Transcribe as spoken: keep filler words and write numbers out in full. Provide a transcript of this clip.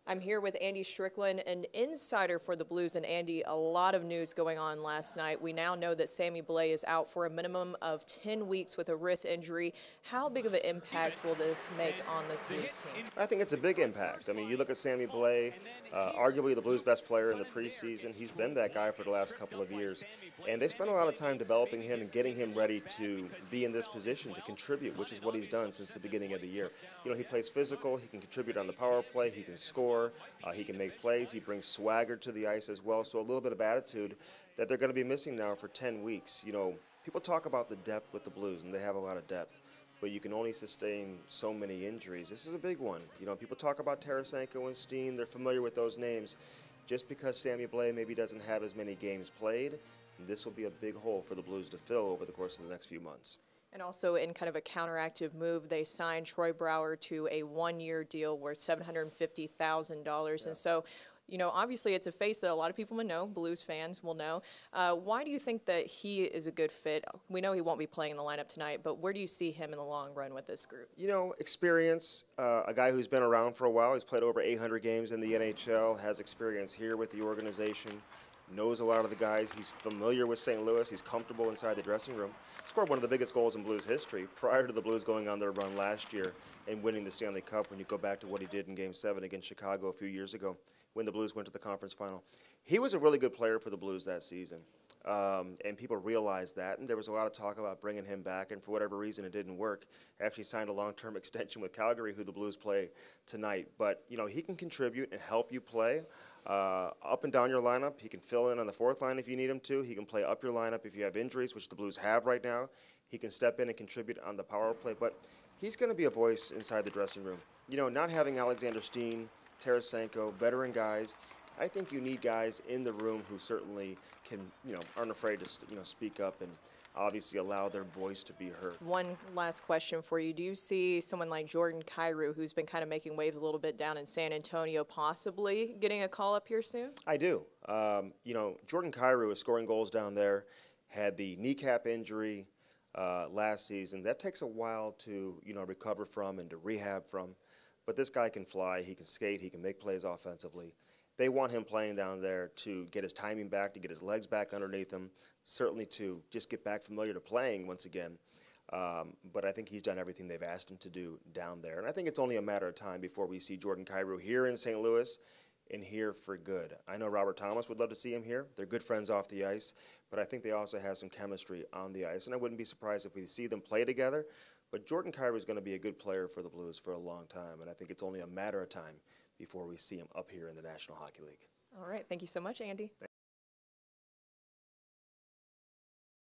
I'm here with Andy Strickland, an insider for the Blues. And Andy, a lot of news going on last night. We now know that Sammy Blais is out for a minimum of ten weeks with a wrist injury. How big of an impact will this make on this Blues team? I think it's a big impact. I mean, you look at Sammy Blais, uh, arguably the Blues' best player in the preseason. He's been that guy for the last couple of years. And they spent a lot of time developing him and getting him ready to be in this position to contribute, which is what he's done since the beginning of the year. You know, he plays physical, he can contribute on the power play, he can score, uh, he can make plays, he brings swagger to the ice as well. So a little bit of attitude that they're going to be missing now for ten weeks. You know, people talk about the depth with the Blues, and they have a lot of depth. But you can only sustain so many injuries. This is a big one. You know, people talk about Tarasenko and Steen. They're familiar with those names. Just because Sammy Blais maybe doesn't have as many games played, this will be a big hole for the Blues to fill over the course of the next few months. And also in kind of a counteractive move, they signed Troy Brouwer to a one-year deal worth seven hundred fifty thousand dollars. Yeah. And so, you know, obviously it's a face that a lot of people will know, Blues fans will know. Uh, why do you think that he is a good fit? We know he won't be playing in the lineup tonight, but where do you see him in the long run with this group? You know, experience, uh, a guy who's been around for a while. He's played over eight hundred games in the N H L, has experience here with the organization, knows a lot of the guys. He's familiar with Saint Louis. He's comfortable inside the dressing room. Scored one of the biggest goals in Blues history prior to the Blues going on their run last year and winning the Stanley Cup when you go back to what he did in Game seven against Chicago a few years ago when the Blues went to the conference final. He was a really good player for the Blues that season, um, and people realized that, and there was a lot of talk about bringing him back, and for whatever reason it didn't work. Actually signed a long-term extension with Calgary, who the Blues play tonight. But, you know, he can contribute and help you play uh, up and down your lineup. He can fill in on the fourth line if you need him to. He can play up your lineup if you have injuries, which the Blues have right now. He can step in and contribute on the power play, but he's going to be a voice inside the dressing room. You know, not having Alexander Steen, Tarasenko, veteran guys, I think you need guys in the room who certainly can, you know, aren't afraid to, you know, speak up and obviously allow their voice to be heard. One last question for you. Do you see someone like Jordan Kyrou, who's been kind of making waves a little bit down in San Antonio, possibly getting a call up here soon? I do. Um, you know, Jordan Kyrou is scoring goals down there, had the kneecap injury uh, last season. That takes a while to, you know, recover from and to rehab from. But this guy can fly, he can skate, he can make plays offensively. They want him playing down there to get his timing back, to get his legs back underneath him, certainly to just get back familiar to playing once again. Um, but I think he's done everything they've asked him to do down there. And I think it's only a matter of time before we see Jordan Kyrou here in Saint Louis and here for good. I know Robert Thomas would love to see him here. They're good friends off the ice, but I think they also have some chemistry on the ice. And I wouldn't be surprised if we see them play together. But Jordan Kyrou is going to be a good player for the Blues for a long time, and I think it's only a matter of time before we see him up here in the National Hockey League. All right. Thank you so much, Andy.